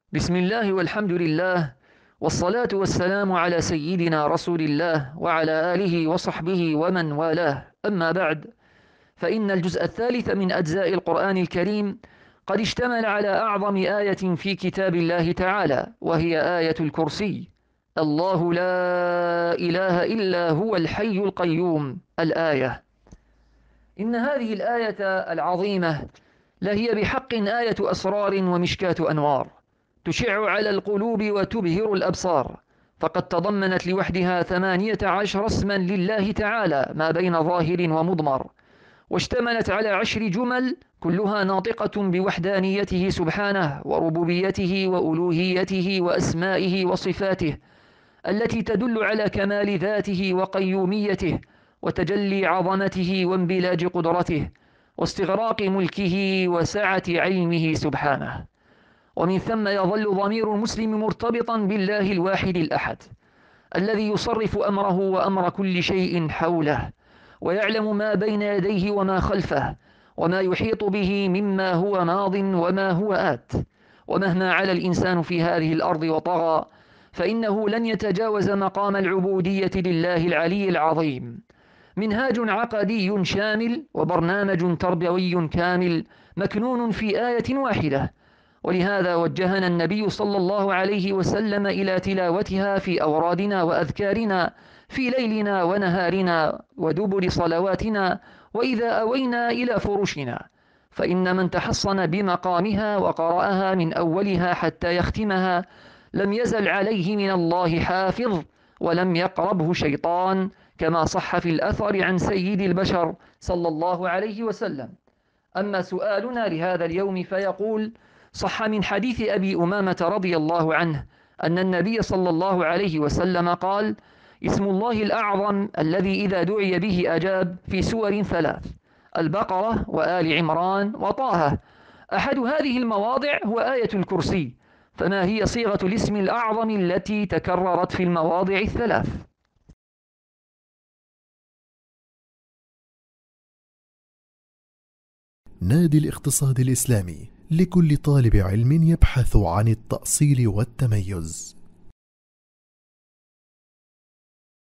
بسم الله والحمد لله، والصلاة والسلام على سيدنا رسول الله وعلى آله وصحبه ومن والاه. أما بعد، فإن الجزء الثالث من أجزاء القرآن الكريم قد اشتمل على أعظم آية في كتاب الله تعالى، وهي آية الكرسي. الله لا إله إلا هو الحي القيوم. الآية. إن هذه الآية العظيمة لهي بحق آية أسرار ومشكاة أنوار، تشع على القلوب وتبهر الأبصار، فقد تضمنت لوحدها 18 اسما لله تعالى ما بين ظاهر ومضمر، واشتملت على 10 جمل كلها ناطقة بوحدانيته سبحانه وربوبيته وألوهيته وأسمائه وصفاته، التي تدل على كمال ذاته وقيوميته وتجلي عظمته وانبلاج قدرته واستغراق ملكه وسعة علمه سبحانه. ومن ثم يظل ضمير المسلم مرتبطا بالله الواحد الأحد، الذي يصرف أمره وأمر كل شيء حوله، ويعلم ما بين يديه وما خلفه، وما يحيط به مما هو ماض وما هو آت. ومهما علا الإنسان في هذه الأرض وطغى، فإنه لن يتجاوز مقام العبودية لله العلي العظيم. منهاج عقدي شامل وبرنامج تربوي كامل مكنون في آية واحدة، ولهذا وجهنا النبي صلى الله عليه وسلم إلى تلاوتها في أورادنا وأذكارنا في ليلنا ونهارنا ودبر صلواتنا وإذا أوينا إلى فرشنا، فإن من تحصن بمقامها وقرأها من أولها حتى يختمها لم يزل عليه من الله حافظ، ولم يقربه شيطان، كما صح في الأثر عن سيد البشر صلى الله عليه وسلم. أما سؤالنا لهذا اليوم فيقول: صح من حديث أبي أمامة رضي الله عنه أن النبي صلى الله عليه وسلم قال: اسم الله الأعظم الذي إذا دعي به أجاب، في سور 3: البقرة وآل عمران وطه. أحد هذه المواضع هو آية الكرسي، فما هي صيغة الاسم الأعظم التي تكررت في المواضع الثلاث؟ نادي الاقتصاد الإسلامي لكل طالب علم يبحث عن التأصيل والتميز.